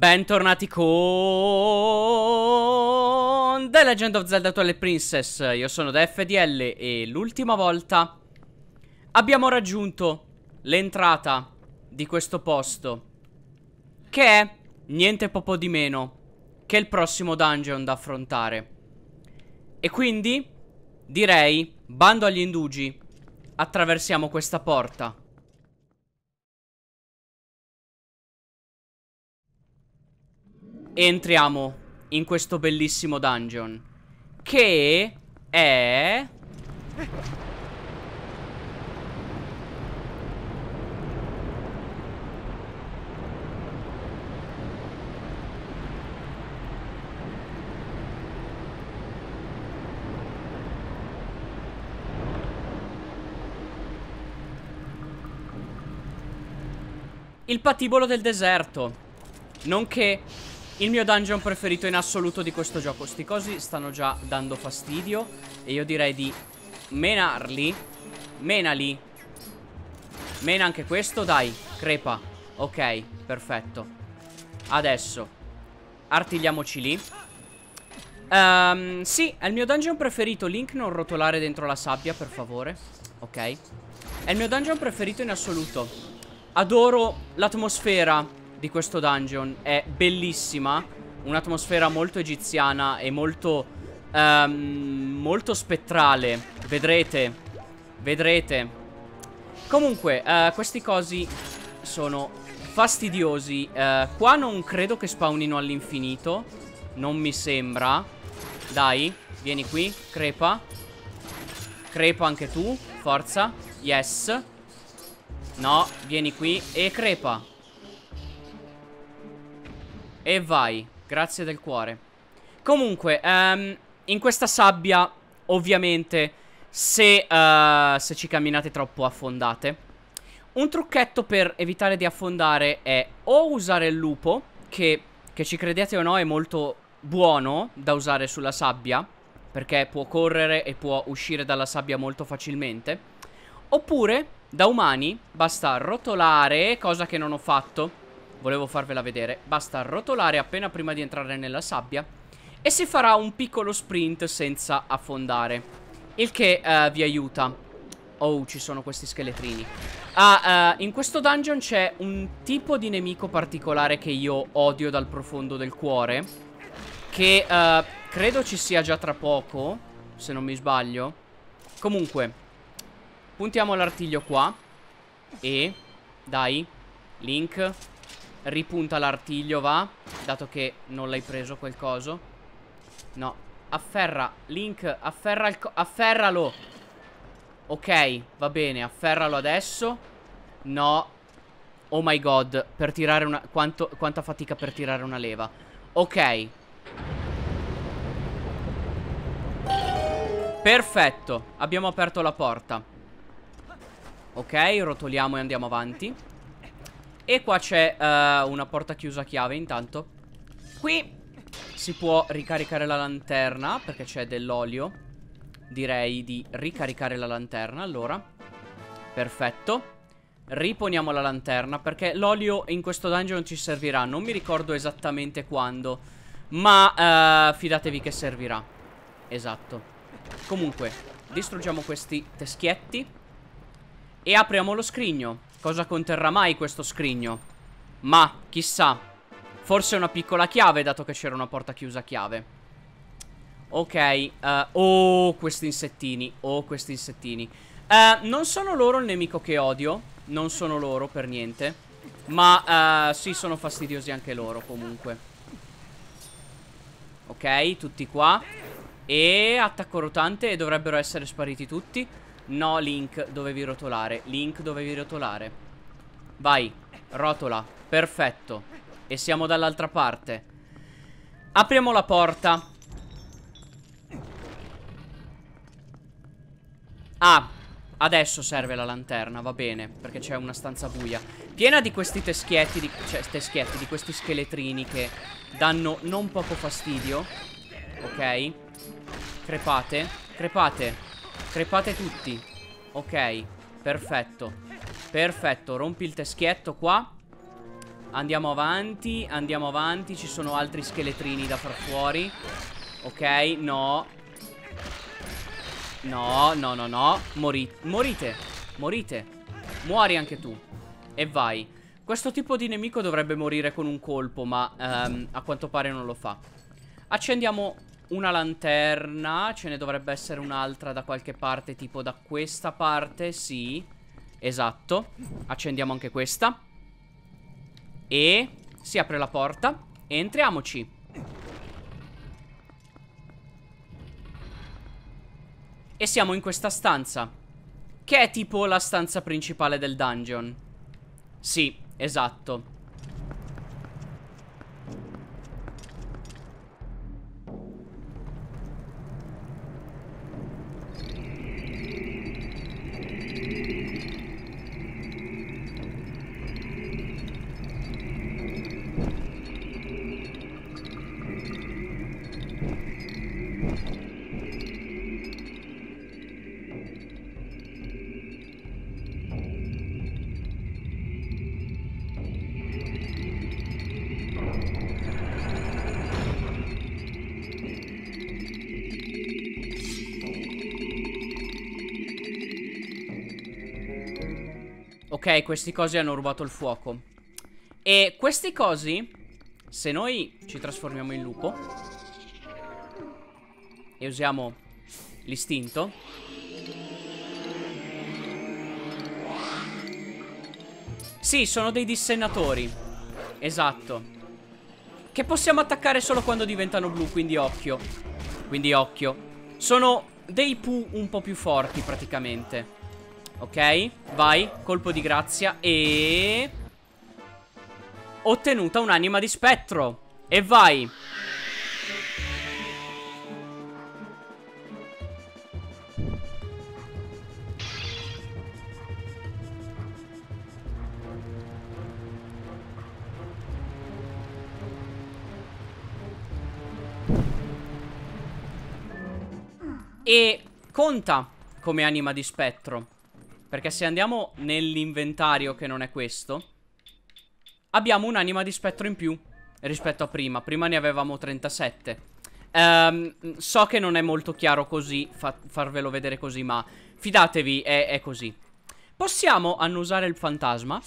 Bentornati con The Legend of Zelda Twilight Princess. Io sono DFDL e l'ultima volta abbiamo raggiunto l'entrata di questo posto, che è niente poco di meno che il prossimo dungeon da affrontare. E quindi direi, bando agli indugi, attraversiamo questa porta. E entriamo in questo bellissimo dungeon, che è... il patibolo del deserto, nonché il mio dungeon preferito in assoluto di questo gioco. Sti cosi stanno già dando fastidio e io direi di menarli. Menali. Mena anche questo, dai, crepa. Ok, perfetto. Adesso artigliamoci lì. Sì, è il mio dungeon preferito. Link, non rotolare dentro la sabbia, per favore. Ok. È il mio dungeon preferito in assoluto. Adoro l'atmosfera di questo dungeon, è bellissima. Un'atmosfera molto egiziana e molto molto spettrale. Vedrete. Vedrete. Comunque questi cosi sono fastidiosi. Qua non credo che spawnino all'infinito. Non mi sembra. Dai, vieni qui, crepa. Crepa anche tu, forza. Yes. No, vieni qui e crepa. E vai, grazie del cuore. Comunque, in questa sabbia, ovviamente, se ci camminate troppo affondate. Un trucchetto per evitare di affondare è o usare il lupo, che ci credete o no è molto buono da usare sulla sabbia, perché può correre e può uscire dalla sabbia molto facilmente. Oppure, da umani, basta rotolare, cosa che non ho fatto. Volevo farvela vedere. Basta rotolare appena prima di entrare nella sabbia e si farà un piccolo sprint senza affondare, il che vi aiuta. Oh, ci sono questi scheletrini. In questo dungeon c'è un tipo di nemico particolare che io odio dal profondo del cuore, che credo ci sia già tra poco, se non mi sbaglio. Comunque, puntiamo l'artiglio qua. E dai, Link, ripunta l'artiglio, va. Dato che non l'hai preso quel coso. No, afferra, Link, afferralo. Ok, va bene, afferralo adesso. No. Oh my god, per tirare una... quanta fatica per tirare una leva. Ok. Perfetto, abbiamo aperto la porta. Ok, rotoliamo e andiamo avanti. E qua c'è una porta chiusa a chiave intanto. Qui si può ricaricare la lanterna, perché c'è dell'olio. Direi di ricaricare la lanterna, allora. Perfetto. Riponiamo la lanterna, perché l'olio in questo dungeon ci servirà. Non mi ricordo esattamente quando, ma fidatevi che servirà. Esatto. Comunque, distruggiamo questi teschietti e apriamo lo scrigno. Cosa conterrà mai questo scrigno? Ma, chissà. Forse una piccola chiave, dato che c'era una porta chiusa a chiave. Ok. Oh, questi insettini. Oh, questi insettini. Non sono loro il nemico che odio. Non sono loro per niente. Ma, sì, sono fastidiosi anche loro, comunque. Ok, tutti qua. E attacco rotante e dovrebbero essere spariti tutti. No, Link, dovevi rotolare. Link, dovevi rotolare. Vai, rotola. Perfetto. E siamo dall'altra parte. Apriamo la porta. Ah, adesso serve la lanterna, va bene, perché c'è una stanza buia piena di questi teschietti, cioè teschietti, di questi scheletrini che danno non poco fastidio. Ok. Crepate. Crepate. Crepate tutti. Ok, perfetto. Perfetto, rompi il teschietto qua. Andiamo avanti, ci sono altri scheletrini da far fuori. Ok, no. No, no, no, no. Morite. Muori anche tu. E vai. Questo tipo di nemico dovrebbe morire con un colpo, ma a quanto pare non lo fa. Accendiamo una lanterna. Ce ne dovrebbe essere un'altra da qualche parte, tipo da questa parte, sì. Esatto. Accendiamo anche questa. E si apre la porta. E entriamoci. E siamo in questa stanza, che è tipo la stanza principale del dungeon. Sì, esatto. Ok, questi cosi hanno rubato il fuoco. E questi cosi, se noi ci trasformiamo in lupo e usiamo l'istinto, sì, sono dei dissennatori. Esatto. Che possiamo attaccare solo quando diventano blu, quindi occhio. Quindi occhio. Sono dei Pooh un po' più forti praticamente. Ok, vai, colpo di grazia e... ottenuta un'anima di spettro. E vai. E conta come anima di spettro, perché se andiamo nell'inventario, che non è questo, abbiamo un'anima di spettro in più rispetto a prima. Prima ne avevamo 37. So che non è molto chiaro così, farvelo vedere così, ma fidatevi, è così. Possiamo annusare il fantasma.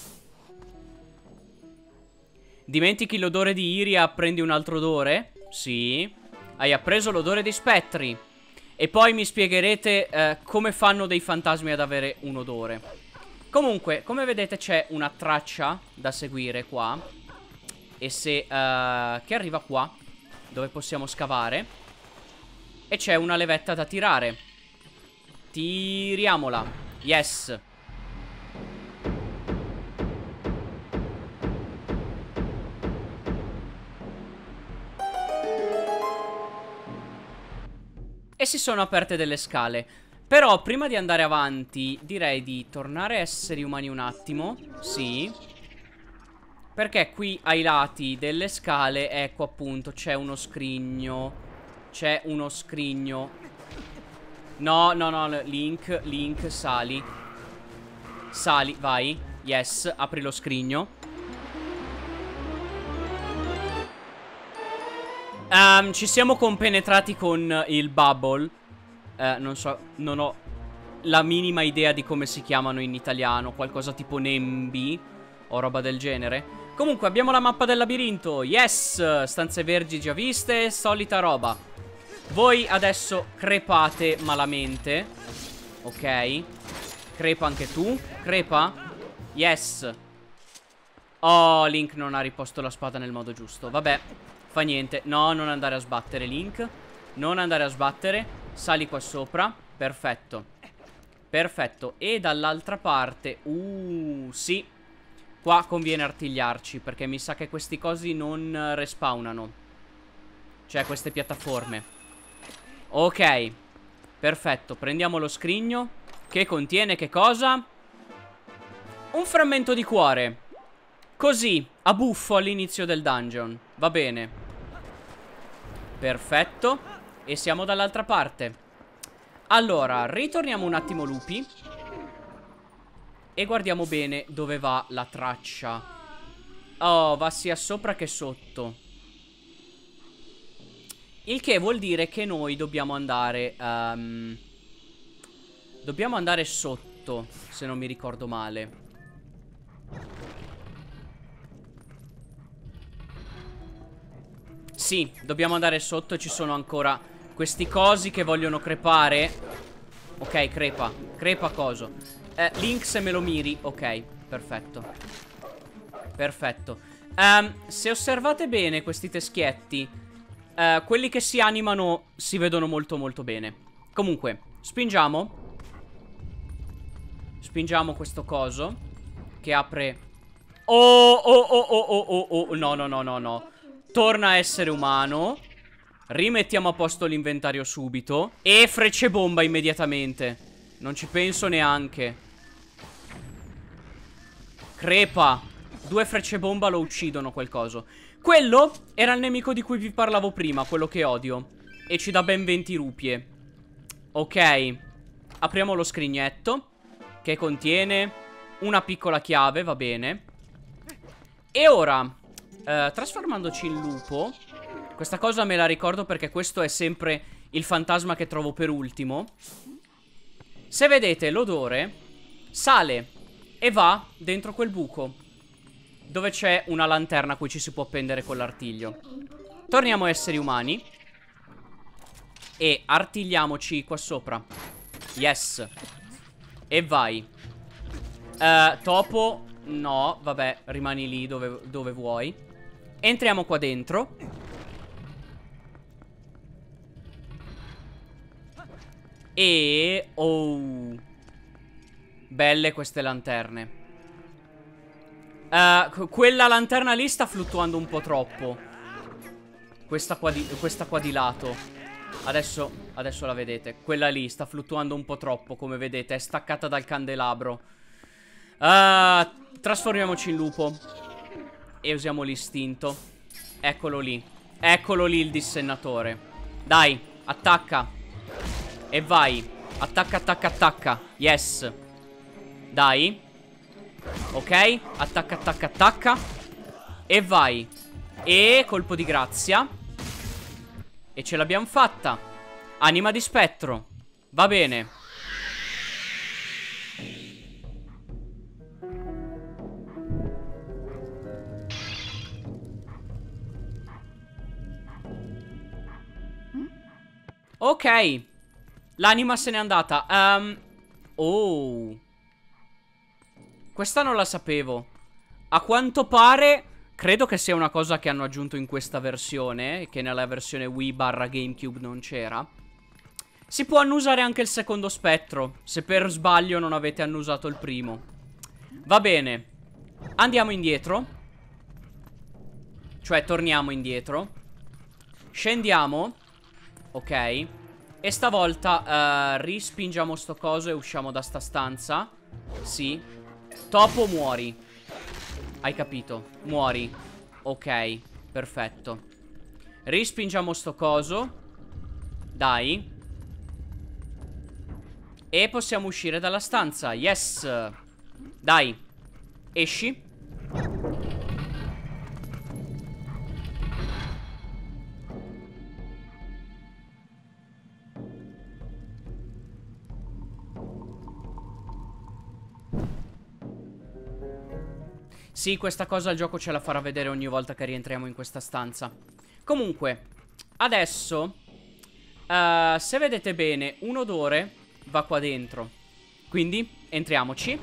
Dimentichi l'odore di Iria, prendi un altro odore? Sì. Hai appreso l'odore di spettri. E poi mi spiegherete come fanno dei fantasmi ad avere un odore. Comunque, come vedete c'è una traccia da seguire qua. E se... che arriva qua, dove possiamo scavare. E c'è una levetta da tirare. Tiriamola. Yes. E si sono aperte delle scale. Però prima di andare avanti direi di tornare a esseri umani un attimo. Sì. Perché qui ai lati delle scale, ecco appunto, c'è uno scrigno. C'è uno scrigno. No, no, no, Link, sali. Sali, vai. Yes, apri lo scrigno. Ci siamo compenetrati con il Bubble. Non so, non ho la minima idea di come si chiamano in italiano. Qualcosa tipo Nembi o roba del genere. Comunque abbiamo la mappa del labirinto. Yes, stanze verdi già viste, solita roba. Voi adesso crepate malamente. Ok. Crepa anche tu. Crepa. Yes. Oh, Link non ha riposto la spada nel modo giusto. Vabbè, fa niente. No, non andare a sbattere, Link. Non andare a sbattere. Sali qua sopra. Perfetto. Perfetto. E dall'altra parte sì. Qua conviene artigliarci, perché mi sa che questi cosi non respawnano. Cioè queste piattaforme. Ok. Perfetto. Prendiamo lo scrigno, che contiene che cosa? Un frammento di cuore. Così, a buffo all'inizio del dungeon. Va bene. Perfetto. E siamo dall'altra parte. Allora, ritorniamo un attimo lupi e guardiamo bene dove va la traccia. Oh, va sia sopra che sotto. Il che vuol dire che noi dobbiamo andare dobbiamo andare sotto, se non mi ricordo male. Sì, dobbiamo andare sotto. Ci sono ancora questi cosi che vogliono crepare. Ok, crepa. Crepa coso. Link, se me lo miri. Ok, perfetto. Perfetto. Se osservate bene questi teschietti, quelli che si animano si vedono molto molto bene. Comunque, spingiamo. Spingiamo questo coso che apre. Oh, oh, oh, oh, oh, oh, oh. No, no, no, no, no. Torna a essere umano. Rimettiamo a posto l'inventario subito. E frecce bomba immediatamente. Non ci penso neanche. Crepa. 2 frecce bomba lo uccidono quel coso. Quello era il nemico di cui vi parlavo prima, quello che odio. E ci dà ben 20 rupie. Ok. Apriamo lo scrignetto, che contiene una piccola chiave, va bene. E ora, trasformandoci in lupo. Questa cosa me la ricordo perché questo è sempre il fantasma che trovo per ultimo. Se vedete l'odore sale e va dentro quel buco dove c'è una lanterna a cui ci si può appendere con l'artiglio. Torniamo a esseri umani e artigliamoci qua sopra. Yes. E vai. Topo. No, vabbè, rimani lì dove vuoi. Entriamo qua dentro. E... oh, belle queste lanterne. Quella lanterna lì sta fluttuando un po' troppo. Questa qua di lato. Adesso la vedete. Quella lì sta fluttuando un po' troppo, come vedete. È staccata dal candelabro. Trasformiamoci in lupo e usiamo l'istinto. Eccolo lì. Eccolo lì il dissennatore. Dai, attacca. E vai. Attacca, attacca, attacca. Yes. Dai. Ok. Attacca, attacca, attacca. E vai. E colpo di grazia. E ce l'abbiamo fatta. Anima di spettro. Va bene. Ok. L'anima se n'è andata. Oh. Questa non la sapevo. A quanto pare, credo che sia una cosa che hanno aggiunto in questa versione, che nella versione Wii / GameCube non c'era. Si può annusare anche il secondo spettro, se per sbaglio non avete annusato il primo. Va bene. Andiamo indietro. Cioè, torniamo indietro. Scendiamo. Ok. E stavolta rispingiamo sto coso e usciamo da sta stanza. Sì. Topo, muori. Hai capito? Muori. Ok, perfetto. Rispingiamo sto coso. Dai. E possiamo uscire dalla stanza. Yes. Dai. Esci. Sì, questa cosa il gioco ce la farà vedere ogni volta che rientriamo in questa stanza. Comunque, adesso, se vedete bene, un odore va qua dentro. Quindi, entriamoci.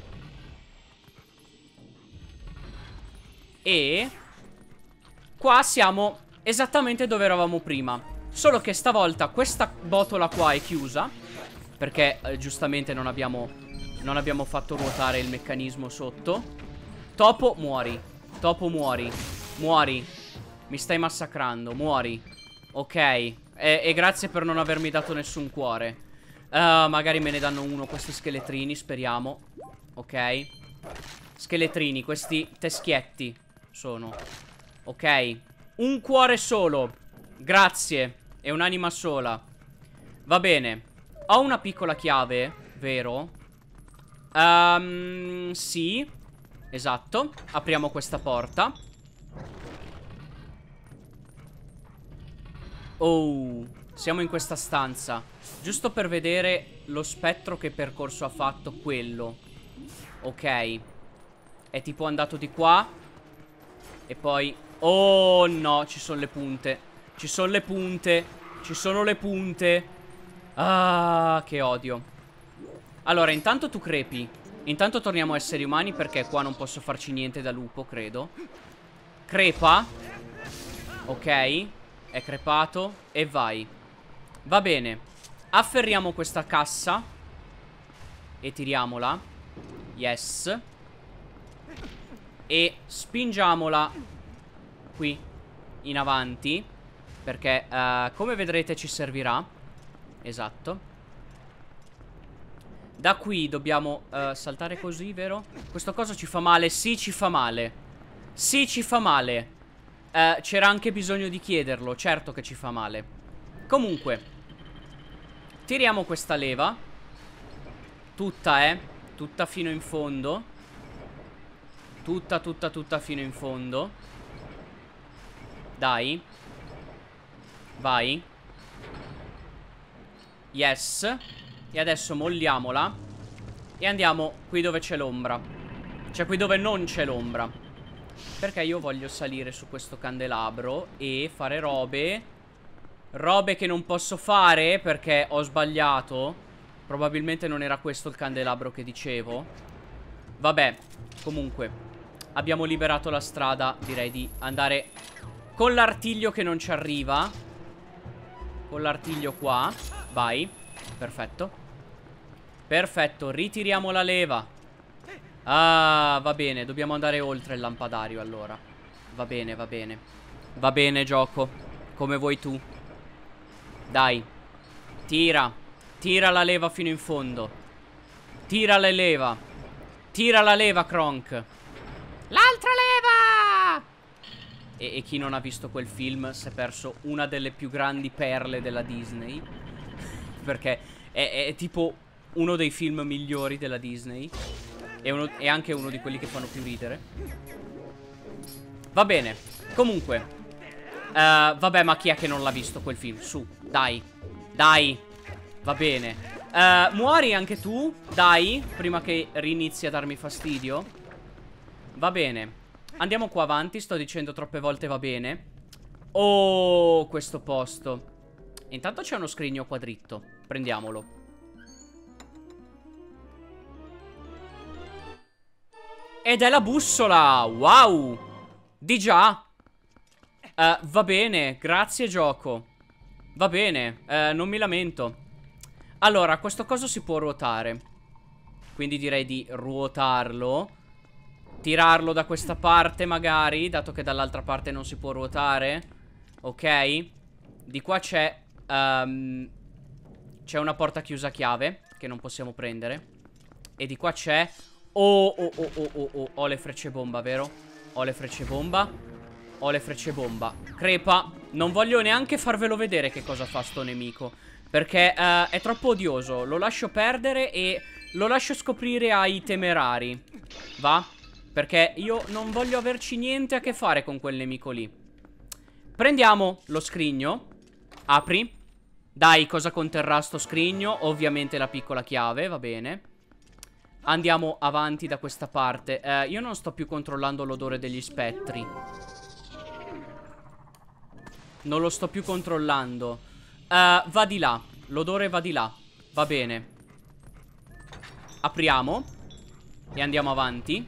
E qua siamo esattamente dove eravamo prima. Solo che stavolta questa botola qua è chiusa, perché giustamente non abbiamo fatto ruotare il meccanismo sotto. Topo, muori. Topo, muori. Muori. Mi stai massacrando, muori. Ok. E grazie per non avermi dato nessun cuore. Magari me ne danno uno questi scheletrini, speriamo. Ok. Scheletrini, questi teschietti sono. Ok. Un cuore solo. Grazie. E un'anima sola. Va bene. Ho una piccola chiave, vero? Sì. Esatto. Apriamo questa porta. Oh, siamo in questa stanza. Giusto per vedere lo spettro che percorso ha fatto quello. Ok. È tipo andato di qua. E poi... Oh no, ci sono le punte. Ci sono le punte. Ci sono le punte. Ah, che odio. Allora, intanto tu crepi. Intanto torniamo a esseri umani perché qua non posso farci niente da lupo, credo. Crepa. Ok. È crepato. E vai. Va bene. Afferriamo questa cassa. E tiriamola. Yes. E spingiamola qui in avanti. Perché come vedrete ci servirà. Esatto. Da qui dobbiamo saltare così, vero? Questo coso ci fa male? Sì, ci fa male. Sì, ci fa male. C'era anche bisogno di chiederlo. Certo che ci fa male. Comunque tiriamo questa leva. Tutta, tutta fino in fondo. Tutta fino in fondo. Dai. Vai. Yes. E adesso molliamola. E andiamo qui dove c'è l'ombra. Cioè qui dove non c'è l'ombra. Perché io voglio salire su questo candelabro e fare robe. Robe che non posso fare perché ho sbagliato. Probabilmente non era questo il candelabro che dicevo. Vabbè, comunque abbiamo liberato la strada. Direi di andare con l'artiglio che non ci arriva. Con l'artiglio qua. Vai. Perfetto. Perfetto, ritiriamo la leva. Ah, va bene, dobbiamo andare oltre il lampadario allora. Va bene, va bene. Va bene, gioco. Come vuoi tu. Dai. Tira. Tira la leva fino in fondo. Tira la leva. Tira la leva, Kronk. L'altra leva! E chi non ha visto quel film si è perso una delle più grandi perle della Disney. Perché è tipo uno dei film migliori della Disney. È anche uno di quelli che fanno più ridere. Va bene. Comunque vabbè, ma chi è che non l'ha visto quel film? Su, dai. Dai. Va bene. Muori anche tu. Dai, prima che rinizi a darmi fastidio. Va bene. Andiamo qua avanti. Sto dicendo troppe volte va bene. Oh, questo posto. Intanto c'è uno scrigno qua dritto. Prendiamolo. Ed è la bussola. Wow. Di già. Va bene. Grazie, gioco. Va bene. Non mi lamento. Allora, questo coso si può ruotare. Quindi direi di ruotarlo. Tirarlo da questa parte magari, dato che dall'altra parte non si può ruotare. Ok. Di qua c'è c'è una porta chiusa a chiave che non possiamo prendere. E di qua c'è... Oh. Ho le frecce bomba, vero? Ho le frecce bomba. Ho le frecce bomba. Crepa. Non voglio neanche farvelo vedere che cosa fa sto nemico, perché è troppo odioso. Lo lascio perdere e lo lascio scoprire ai temerari. Va? Perché io non voglio averci niente a che fare con quel nemico lì. Prendiamo lo scrigno. Apri. Dai, cosa conterrà sto scrigno? Ovviamente la piccola chiave, va bene. Andiamo avanti da questa parte. Io non sto più controllando l'odore degli spettri. Non lo sto più controllando. Va di là. L'odore va di là. Va bene. Apriamo. E andiamo avanti.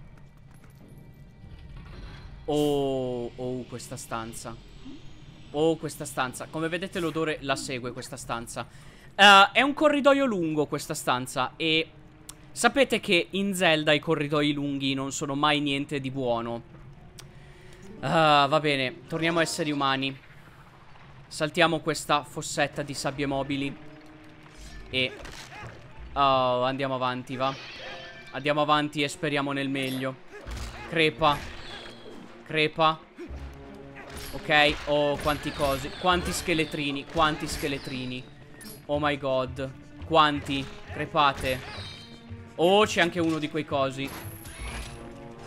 Oh, questa stanza. Oh, questa stanza. Come vedete l'odore la segue questa stanza. È un corridoio lungo questa stanza. E sapete che in Zelda i corridoi lunghi non sono mai niente di buono. Va bene, torniamo a esseri umani. Saltiamo questa fossetta di sabbie mobili. E andiamo avanti, va. Andiamo avanti e speriamo nel meglio. Crepa. Crepa. Ok. Oh, quanti cosi. Quanti scheletrini. Quanti scheletrini. Oh my god. Quanti. Crepate. Oh, c'è anche uno di quei cosi.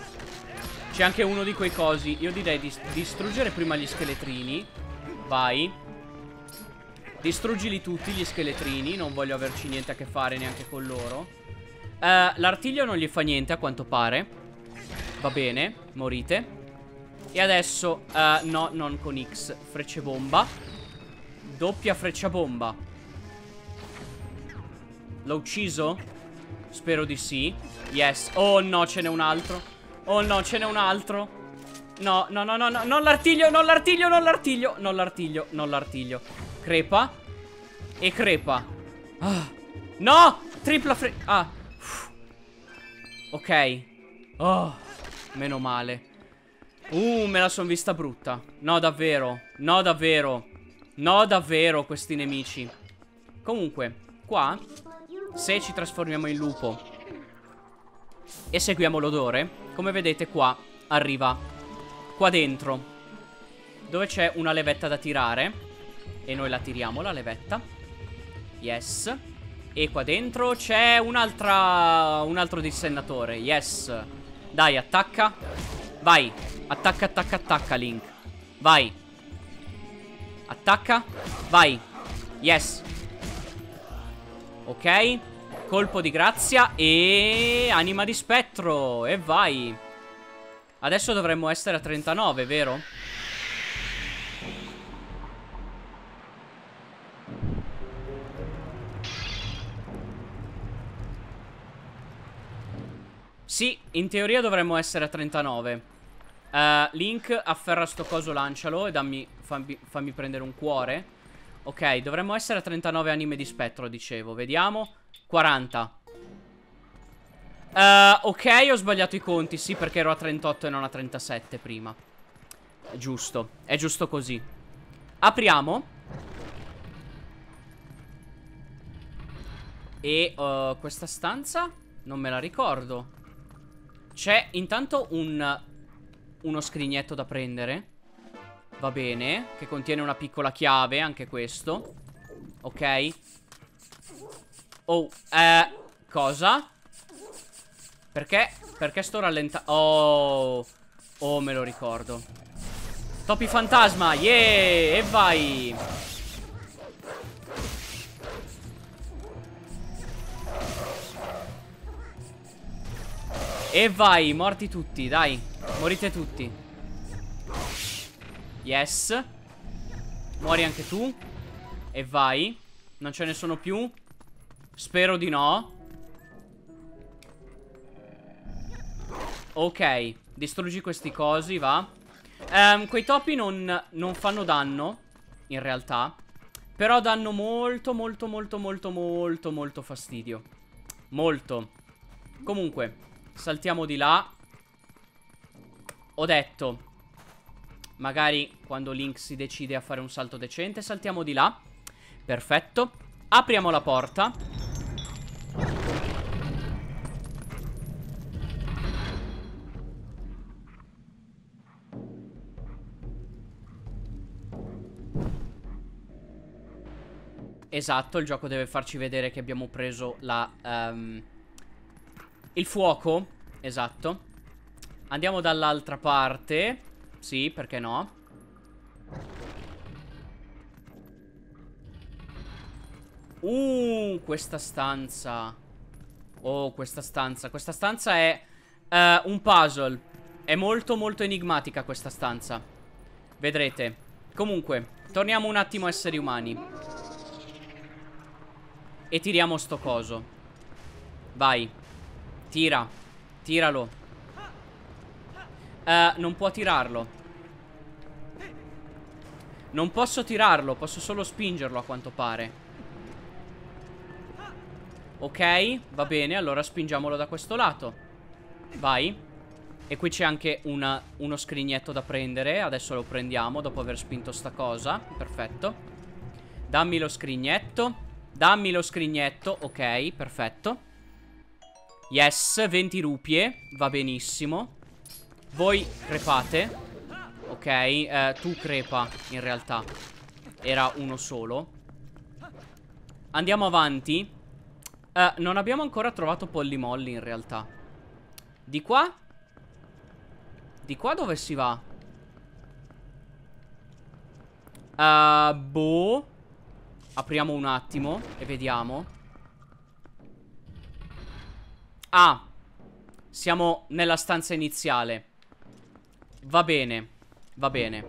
C'è anche uno di quei cosi. Io direi di distruggere prima gli scheletrini. Vai. Distruggili tutti gli scheletrini. Non voglio averci niente a che fare neanche con loro. L'artiglio non gli fa niente a quanto pare. Va bene, morite. E adesso no, non con X. Frecce bomba. Doppia freccia bomba. L'ho ucciso? Spero di sì. Yes. Oh no, ce n'è un altro. Oh no, ce n'è un altro. No, no, no, no, no. Non l'artiglio, non l'artiglio, non l'artiglio. Non l'artiglio, non l'artiglio. Crepa. E crepa. No! Tripla ok. Oh, meno male. Me la son vista brutta. No, davvero. No, davvero. No, davvero, questi nemici. Comunque, qua, se ci trasformiamo in lupo e seguiamo l'odore, come vedete qua, arriva qua dentro, dove c'è una levetta da tirare. E noi la tiriamo, la levetta. Yes. E qua dentro c'è un altro dissennatore. Yes. Dai, attacca. Vai. Attacca, attacca, attacca, Link. Vai. Attacca. Vai. Yes. Ok. Colpo di grazia e anima di spettro. E vai. Adesso dovremmo essere a 39, vero? Sì, in teoria dovremmo essere a 39. Link, afferra sto coso, lancialo e fammi prendere un cuore. Ok, dovremmo essere a 39 anime di spettro, dicevo. Vediamo. 40. Ok, ho sbagliato i conti, sì, perché ero a 38 e non a 37 prima. È giusto così. Apriamo. E questa stanza non me la ricordo. C'è intanto uno scrignetto da prendere. Va bene. Che contiene una piccola chiave, anche questo. Ok. Oh, cosa? Perché? Perché sto rallentando? Oh, me lo ricordo. Topi fantasma, yeah! E vai! E vai, morti tutti, dai. Morite tutti. Yes. Muori anche tu. E vai. Non ce ne sono più? Spero di no. Ok. Distruggi questi cosi, va. Quei topi non fanno danno, in realtà. Però danno molto, molto, molto, molto, molto, molto fastidio. Molto. Comunque, saltiamo di là. Ho detto, magari quando Link si decide a fare un salto decente, saltiamo di là. Perfetto. Apriamo la porta. Esatto, il gioco deve farci vedere che abbiamo preso il fuoco. Esatto. Andiamo dall'altra parte. Sì, perché no? Questa stanza. Oh, questa stanza. Questa stanza è un puzzle. È molto molto enigmatica questa stanza. Vedrete. Comunque, torniamo un attimo a esseri umani. E tiriamo sto coso. Vai. Tira. Tiralo. Non può tirarlo. Non posso tirarlo. Posso solo spingerlo, a quanto pare. Ok, va bene. Allora spingiamolo da questo lato. Vai. E qui c'è anche uno scrignetto da prendere. Adesso lo prendiamo dopo aver spinto sta cosa. Perfetto. Dammi lo scrignetto. Dammi lo scrignetto. Ok, perfetto. Yes, 20 rupie. Va benissimo. Voi crepate. Ok, tu crepa in realtà. Era uno solo. Andiamo avanti. Non abbiamo ancora trovato Polly Molly in realtà. Di qua? Di qua dove si va? Boh. Apriamo un attimo e vediamo. Ah, siamo nella stanza iniziale. Va bene. Va bene.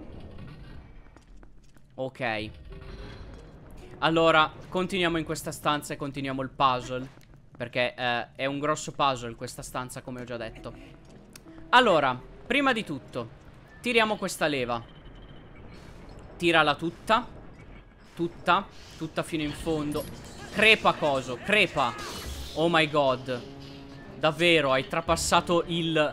Ok. Allora, continuiamo in questa stanza e continuiamo il puzzle. Perché è un grosso puzzle questa stanza, come ho già detto. Allora, prima di tutto, tiriamo questa leva. Tirala tutta. Tutta fino in fondo. Crepa, coso, crepa. Oh my god. Davvero, hai trapassato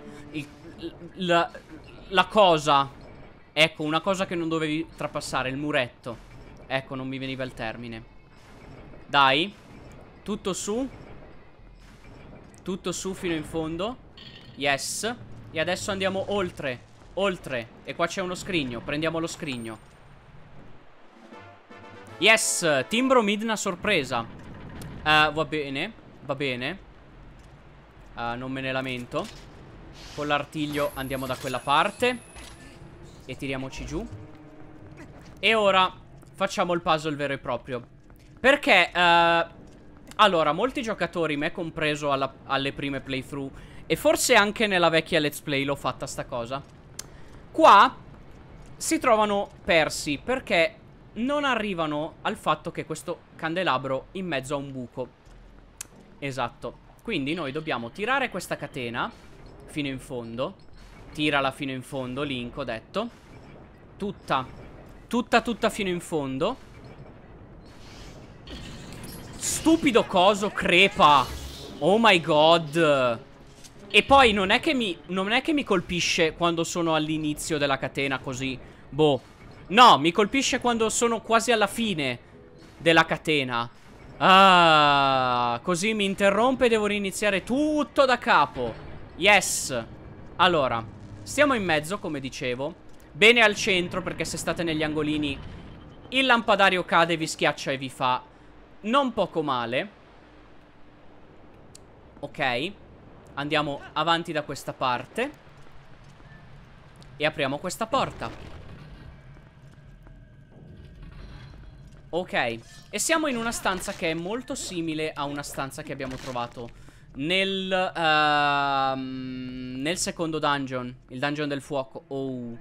la cosa. Ecco, una cosa che non dovevi trapassare, il muretto. Ecco, non mi veniva il termine. Dai. Tutto su. Tutto su fino in fondo. Yes. E adesso andiamo oltre. Oltre. E qua c'è uno scrigno. Prendiamo lo scrigno. Yes. Timbro midna sorpresa. Va bene. Va bene. Non me ne lamento. Con l'artiglio andiamo da quella parte. E tiriamoci giù. E ora facciamo il puzzle vero e proprio. Perché allora, molti giocatori, me compreso alle prime playthrough, e forse anche nella vecchia let's play l'ho fatta sta cosa, qua si trovano persi perché non arrivano al fatto che questo candelabro in mezzo a un buco. Esatto. Quindi noi dobbiamo tirare questa catena fino in fondo. Tirala fino in fondo, Link, ho detto. Tutta fino in fondo. Stupido coso, crepa. Oh my god. E poi non è che mi colpisce quando sono all'inizio della catena così. Boh. No, mi colpisce quando sono quasi alla fine della catena. Ah, così mi interrompe e devo riniziare tutto da capo. Yes. Allora, stiamo in mezzo, come dicevo. Bene al centro, perché se state negli angolini il lampadario cade, vi schiaccia e vi fa non poco male. Ok. Andiamo avanti da questa parte. E apriamo questa porta. Ok. E siamo in una stanza che è molto simile a una stanza che abbiamo trovato nel secondo dungeon. Il dungeon del fuoco. Oh.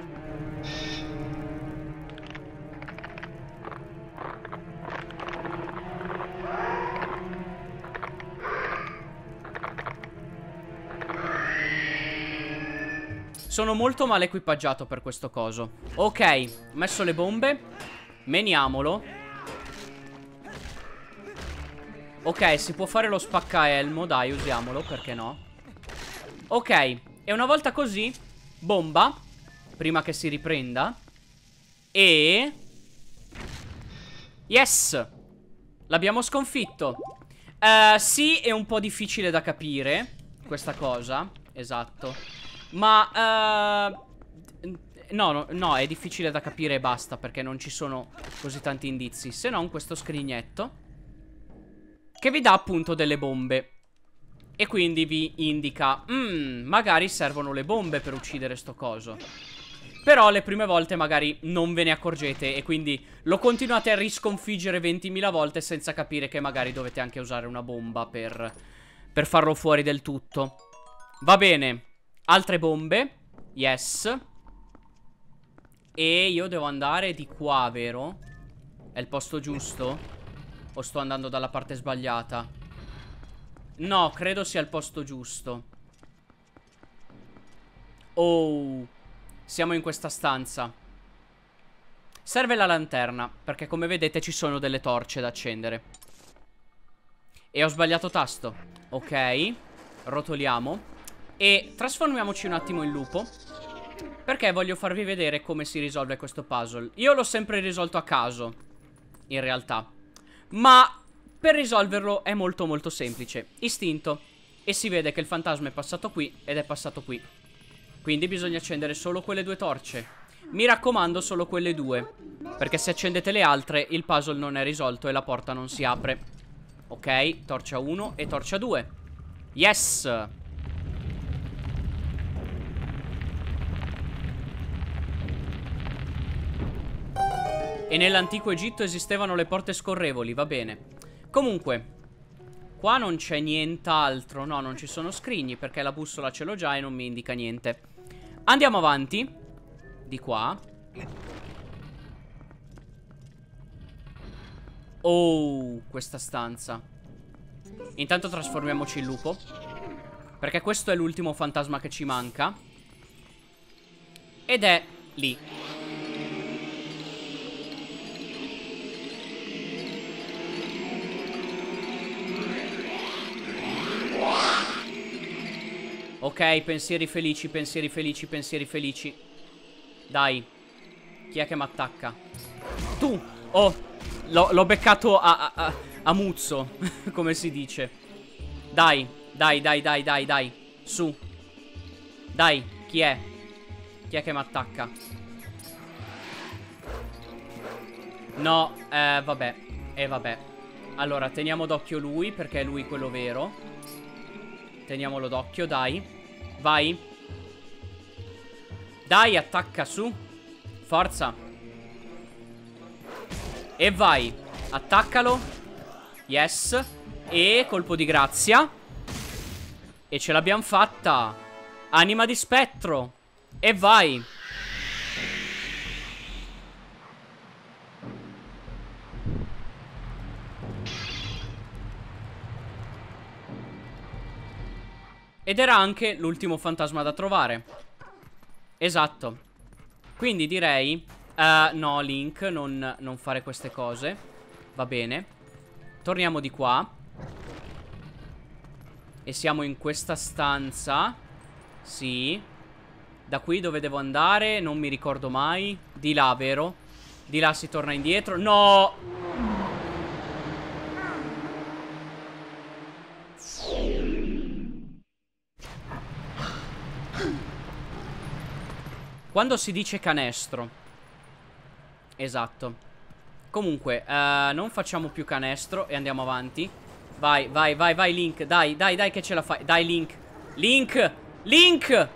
Sono molto male equipaggiato per questo coso. Ok, messo le bombe. Meniamolo. Ok, si può fare lo spaccaelmo. Dai, usiamolo, perché no? Ok, e una volta così, bomba, prima che si riprenda. E yes, l'abbiamo sconfitto. Sì, è un po' difficile da capire questa cosa. Esatto. Ma no, è difficile da capire e basta, perché non ci sono così tanti indizi, se non questo scrignetto che vi dà appunto delle bombe. E quindi vi indica magari servono le bombe per uccidere sto coso. Però le prime volte magari non ve ne accorgete e quindi lo continuate a risconfiggere 20.000 volte senza capire che magari dovete anche usare una bomba per farlo fuori del tutto. Va bene. Altre bombe. Yes. E io devo andare di qua, vero? È il posto giusto? O sto andando dalla parte sbagliata? No, credo sia il posto giusto. Oh, siamo in questa stanza. Serve la lanterna, perché come vedete ci sono delle torce da accendere. E ho sbagliato tasto. Ok, rotoliamo. E trasformiamoci un attimo in lupo, perché voglio farvi vedere come si risolve questo puzzle. Io l'ho sempre risolto a caso, in realtà, ma per risolverlo è molto molto semplice. Istinto. E si vede che il fantasma è passato qui ed è passato qui. Quindi bisogna accendere solo quelle due torce. Mi raccomando, solo quelle due, perché se accendete le altre il puzzle non è risolto e la porta non si apre. Ok, torcia 1 e torcia 2. Yes. E nell'antico Egitto esistevano le porte scorrevoli, va bene. Comunque, qua non c'è nient'altro. No, non ci sono scrigni perché la bussola ce l'ho già e non mi indica niente. Andiamo avanti. Di qua. Oh, questa stanza. Intanto trasformiamoci in lupo, perché questo è l'ultimo fantasma che ci manca. Ed è lì. Ok, pensieri felici, pensieri felici, pensieri felici. Dai. Chi è che mi attacca? Tu! Oh, l'ho beccato a muzzo, come si dice. Dai, dai, dai, dai, dai, dai. Su. Dai, chi è? Chi è che mi attacca? No, vabbè. Vabbè. Allora, teniamo d'occhio lui, perché è lui quello vero. Teniamolo d'occhio, dai. Vai. Dai, attacca, su. Forza. E vai. Attaccalo. Yes. E colpo di grazia. E ce l'abbiamo fatta. Anima di spettro. E vai. Ed era anche l'ultimo fantasma da trovare. Esatto. Quindi direi no, Link, non fare queste cose. Va bene. Torniamo di qua. E siamo in questa stanza. Sì. Da qui dove devo andare? Non mi ricordo mai. Di là, vero? Di là si torna indietro. No! Quando si dice canestro. Esatto. Comunque, non facciamo più canestro e andiamo avanti. Vai, vai, vai, vai, Link. Dai, dai, dai che ce la fai. Dai, Link. Link! Link!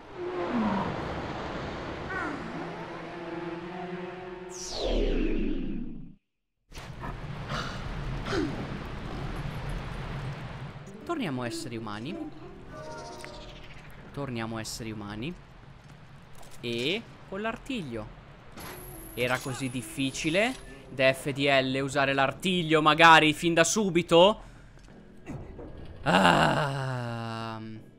Torniamo esseri umani. Torniamo esseri umani. E con l'artiglio. Era così difficile da FDL usare l'artiglio magari fin da subito? Ah.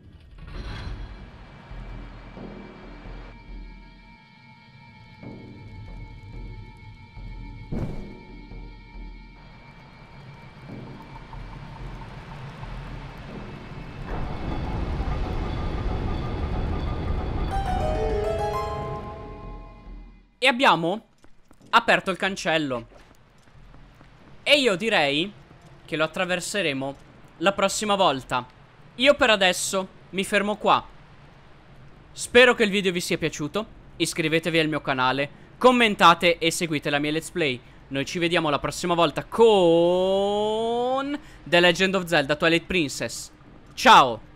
E abbiamo aperto il cancello. E io direi che lo attraverseremo la prossima volta. Io per adesso mi fermo qua. Spero che il video vi sia piaciuto. Iscrivetevi al mio canale, commentate e seguite la mia Let's Play. Noi ci vediamo la prossima volta con The Legend of Zelda Twilight Princess. Ciao!